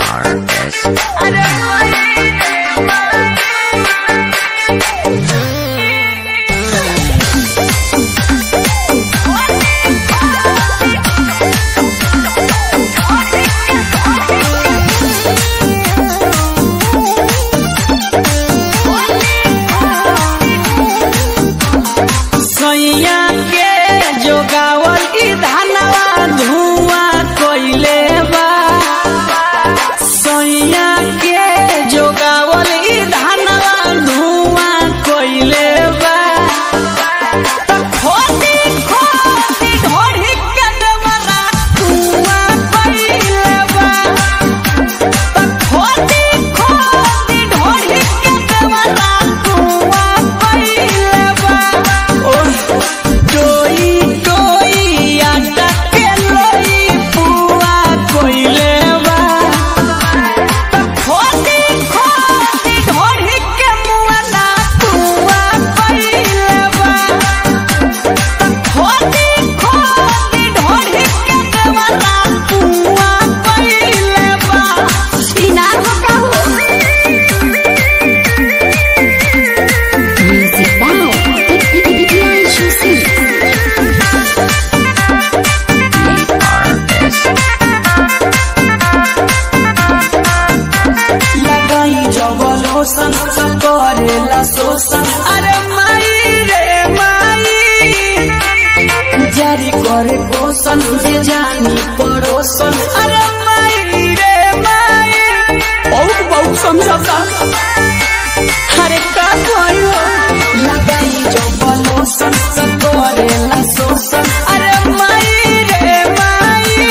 करे पोषण जे जानी पड़ोसन। अरे माई रे माई बहुत बहुत समझौता। अरे का कहियो लगाई जो पड़ोसन सब करेला शोषण। अरे माई रे माई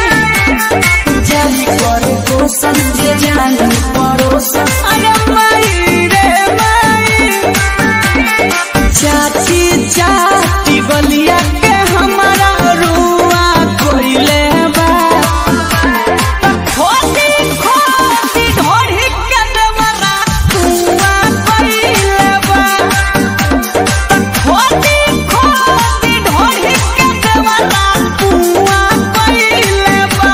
जानी करे पोषण जे जानी पड़ोसन। अरे माई रे माई चाची चाची बलिया के हमारा रुआ कोइले बा। खोदी खोदी ढोरी के देवरा रुआ कोइले बा। खोदी खोदी ढोरी के देवरा रुआ कोइले बा।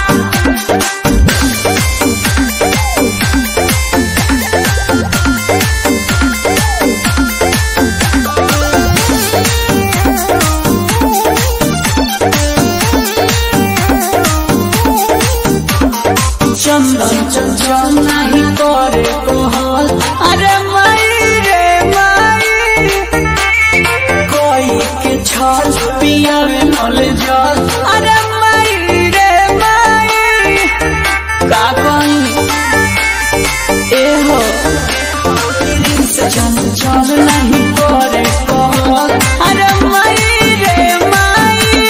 चंदन चंचल नहीं करे कोहल। अरे माई रे माई कोई के छल पियावे नल जल। अरे माई रे माई का कहीं ए हो चंचल नहीं करे कोहल। अरे माई रे माई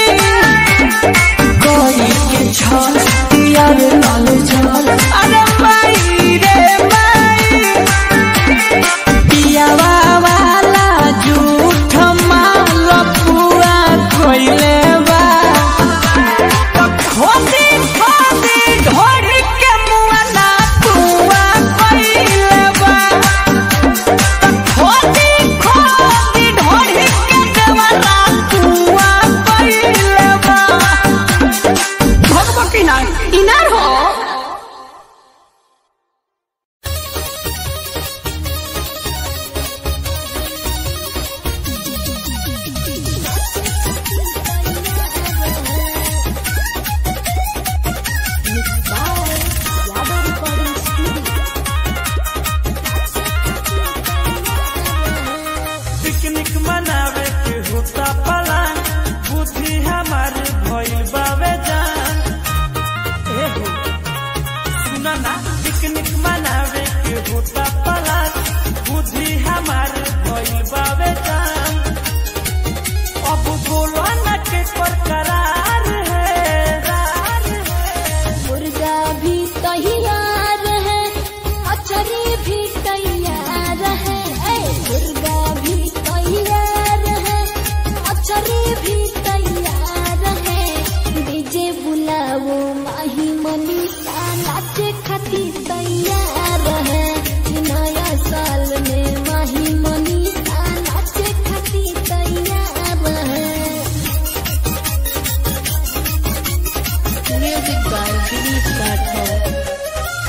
कोई के छल पियावे नल जल। अरे माई रे माई पियावा वाला झूठ माल पुआ कोइले बा। खोदी खोदी ढोरी के मुआना पुआ कोइले बा। खोदी खोदी ढोरी के देवरा पुआ कोइले बा। भगवती ना इनार हो। पिकनिक मनावे के होता प्लान बुद्धि हमार भइल बावे जान। ए हो सुना ना पिकनिक मनावे के होता प्लान बुद्धि हमार भइल बावे जान। अब बोलो ना के करार है। मुर्गा भी तैयार है, अचरी भी तैयार है। मुर्गा भी तैयार है, अचरी भी तैयार है। डीजे बुलाओ माही मनीषा नाचे खातिर तैयार है। नया साल में माही मनीषा नाचे खातिर तैयार है। Music by Girish Rathore.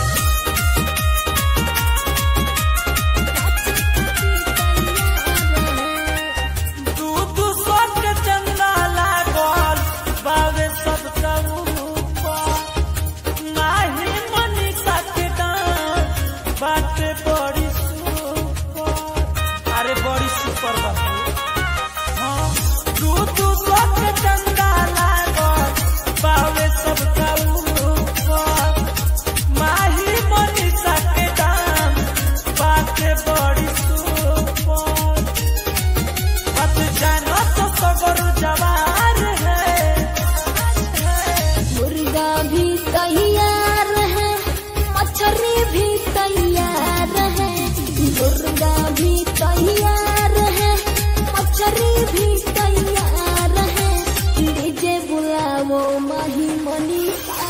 ऊपर बाबू। हाँ तू के चंदा लागल पावे सबका ऊपर, माही मनीषा के दाम बाते बड़ी सुपर। बात जानो तो सगर जवार है, मुर्गा भी तैयार है, मछली भी तैयार है, मुर्गा भी तैयार है, मछली भी तैयार है। डीजे बुलावो माही मनीषा